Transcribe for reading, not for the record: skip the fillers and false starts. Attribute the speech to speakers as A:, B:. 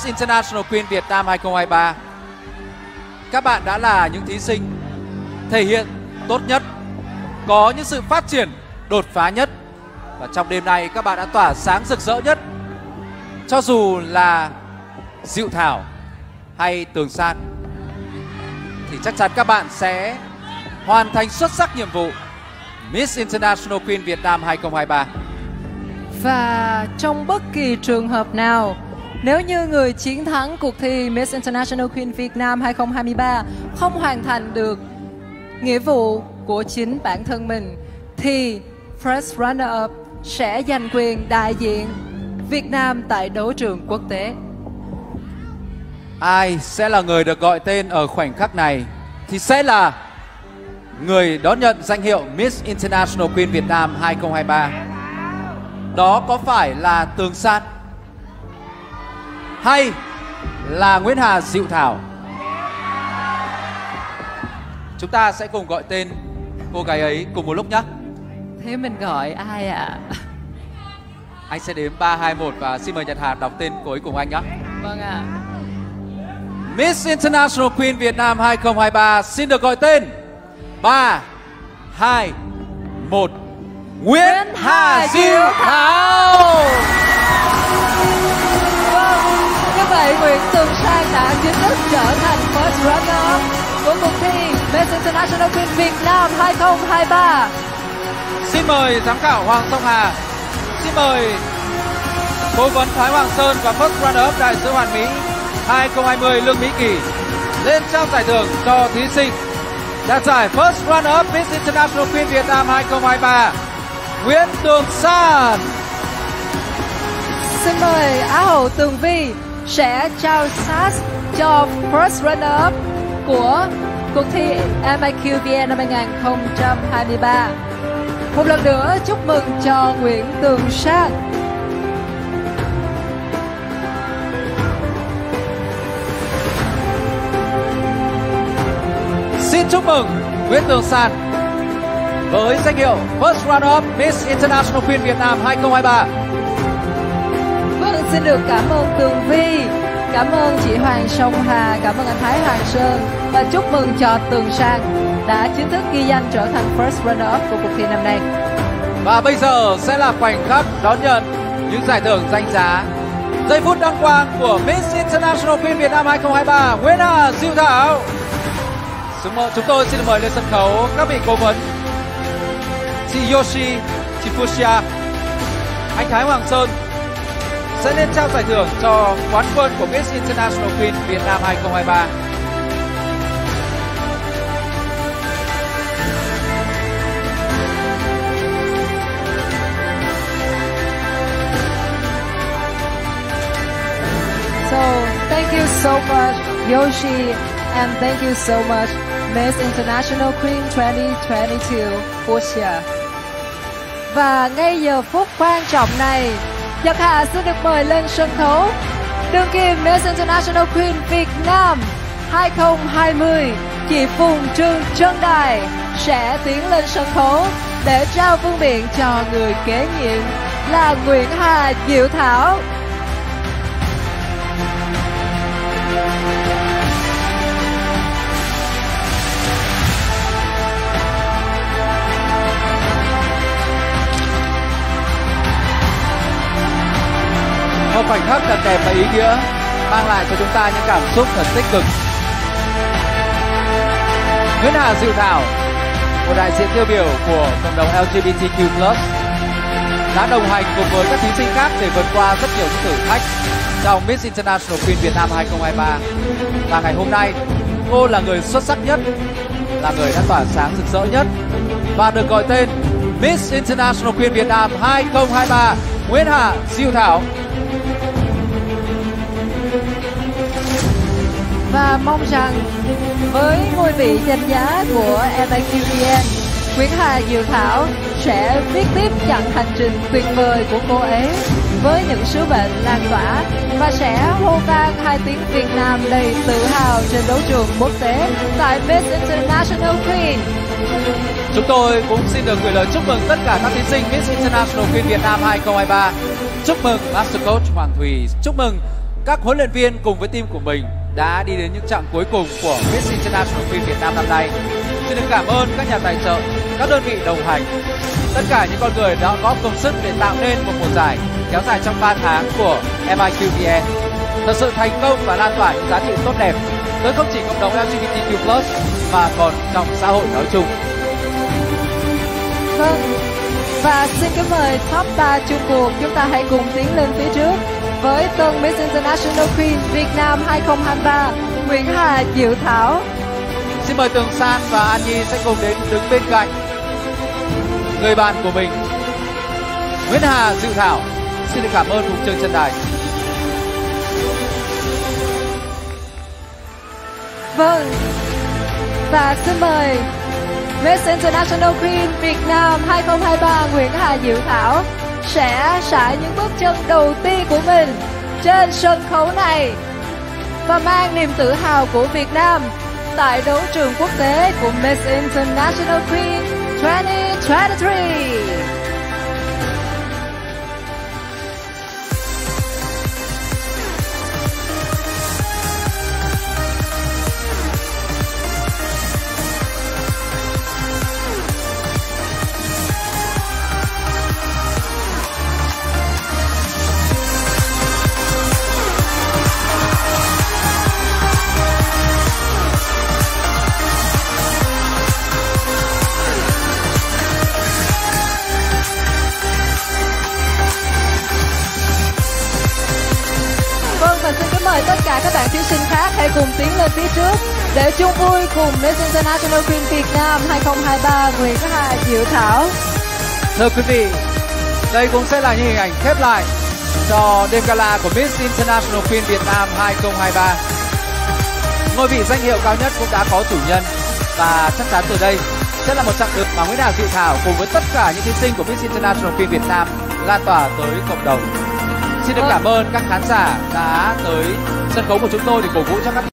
A: Miss International Queen Việt Nam 2023. Các bạn đã là những thí sinh thể hiện tốt nhất, có những sự phát triển đột phá nhất. Và trong đêm nay các bạn đã tỏa sáng rực rỡ nhất. Cho dù là Diệu Thảo hay Tường San thì chắc chắn các bạn sẽ hoàn thành xuất sắc nhiệm vụ Miss International Queen Việt Nam 2023.
B: Và trong bất kỳ trường hợp nào, nếu như người chiến thắng cuộc thi Miss International Queen Việt Nam 2023 không hoàn thành được nghĩa vụ của chính bản thân mình, thì First Runner-up sẽ giành quyền đại diện Việt Nam tại đấu trường quốc tế.
A: Ai sẽ là người được gọi tên ở khoảnh khắc này thì sẽ là người đón nhận danh hiệu Miss International Queen Việt Nam 2023. Đó có phải là Tường San hay là Nguyễn Hà Diệu Thảo? Chúng ta sẽ cùng gọi tên cô gái ấy cùng một lúc nhé.
B: Thế mình gọi ai ạ?
A: Anh sẽ đếm 3, 2, 1 và xin mời Nhật Hà đọc tên cô ấy cùng anh nhé.
B: Vâng ạ.
A: Miss International Queen Việt Nam 2023 xin được gọi tên 3, 2, 1 Nguyễn Hà Diệu Thảo.
B: Vâng, như vậy Nguyễn Tường San đã chính thức trở thành First Runner-up của cuộc thi Miss International Queen Việt Nam 2023.
A: Xin mời giám khảo Hoàng Song Hà, xin mời cố vấn Thái Hoàng Sơn và First Runner-up đại sứ Hoàn Mỹ 2020 Lương Mỹ Kỳ lên trao giải thưởng cho thí sinh đạt giải First Runner-up Miss International Queen Việt Nam 2023 Nguyễn Tường San.
B: Xin mời Á hậu Tường Vi sẽ trao SAS cho First Runner-up của cuộc thi MIQVN năm 2023. Một lần nữa chúc mừng cho Nguyễn Tường San.
A: Xin chúc mừng Nguyễn Tường San với danh hiệu First Runner-up Miss International Queen Việt Nam 2023.
B: Vâng, xin được cảm ơn Tường Vi, cảm ơn chị Hoàng Song Hà, cảm ơn anh Thái Hoàng Sơn và chúc mừng cho Tường San đã chính thức ghi danh trở thành First Runner-up của cuộc thi năm nay.
A: Và bây giờ sẽ là khoảnh khắc đón nhận những giải thưởng danh giá. Giây phút đăng quang của Miss International Queen Việt Nam 2023 Nguyễn Hà Diệu Thảo. Chúng tôi xin mời lên sân khấu các vị cố vấn, chị Yoshi, chị Fuxia, anh Thái Hoàng Sơn sẽ lên trao giải thưởng cho quán quân của Miss International Queen Việt Nam 2023.
B: So, thank you so much, Yoshi, and thank you so much, Miss International Queen 2022, Fuxia. Và ngay giờ phút quan trọng này, Nhật Hà xin được mời lên sân khấu đương kim Miss International Queen Việt Nam 2020, chị Phùng Trương Trân Đài sẽ tiến lên sân khấu để trao vương miện cho người kế nhiệm là Nguyễn Hà Diệu Thảo.
A: Một khoảnh khắc thật đẹp và ý nghĩa mang lại cho chúng ta những cảm xúc thật tích cực. Nguyễn Hà Diệu Thảo, một đại diện tiêu biểu của cộng đồng LGBTQ+, đã đồng hành cùng với các thí sinh khác để vượt qua rất nhiều những thử thách trong Miss International Queen Việt Nam 2023. Và ngày hôm nay, cô là người xuất sắc nhất, là người đã tỏa sáng rực rỡ nhất và được gọi tên Miss International Queen Việt Nam 2023 Nguyễn Hà Diệu Thảo.
B: Và mong rằng với ngôi vị danh giá của MIQVN, Nguyễn Hà Diệu Thảo sẽ viết tiếp chặng hành trình tuyệt vời của cô ấy với những sứ mệnh lan tỏa và sẽ hô vang hai tiếng Việt Nam đầy tự hào trên đấu trường quốc tế tại Miss International Queen.
A: Chúng tôi cũng xin được gửi lời chúc mừng tất cả các thí sinh Miss International Queen Việt Nam 2023. Chúc mừng Master Coach Hoàng Thùy, chúc mừng các huấn luyện viên cùng với team của mình đã đi đến những chặng cuối cùng của Miss International Queen Việt Nam năm nay. Xin được cảm ơn các nhà tài trợ, các đơn vị đồng hành, tất cả những con người đã góp công sức để tạo nên một mùa giải kéo dài trong 3 tháng của MIQVN. Thật sự thành công và lan tỏa những giá trị tốt đẹp tới không chỉ cộng đồng LGBTQ+ mà còn trong xã hội nói chung.
B: Vâng, và xin kính mời top 3 chung cuộc, chúng ta hãy cùng tiến lên phía trước với tân Miss International Queen Việt Nam 2023 Nguyễn Hà Diệu Thảo.
A: Xin mời Tường San và An Nhi sẽ cùng đến đứng bên cạnh người bạn của mình, Nguyễn Hà Diệu Thảo. Xin được cảm ơn cùng chương chân đài.
B: Vâng, và xin mời Miss International Queen Việt Nam 2023 Nguyễn Hà Diệu Thảo sẽ trải những bước chân đầu tiên của mình trên sân khấu này và mang niềm tự hào của Việt Nam tại đấu trường quốc tế của Miss International Queen 2023. Và xin kính mời tất cả các bạn thí sinh khác hãy cùng tiến lên phía trước để chung vui cùng Miss International Queen Việt Nam 2023 Nguyễn Hà Diệu Thảo.
A: Thưa quý vị, đây cũng sẽ là những hình ảnh khép lại cho đêm gala của Miss International Queen Việt Nam 2023. Ngôi vị danh hiệu cao nhất cũng đã có chủ nhân và chắc chắn từ đây sẽ là một chặng đường mà Nguyễn Hà Diệu Thảo cùng với tất cả những thí sinh của Miss International Queen Việt Nam lan tỏa tới cộng đồng. Xin được cảm ơn các khán giả đã tới sân khấu của chúng tôi để cổ vũ cho các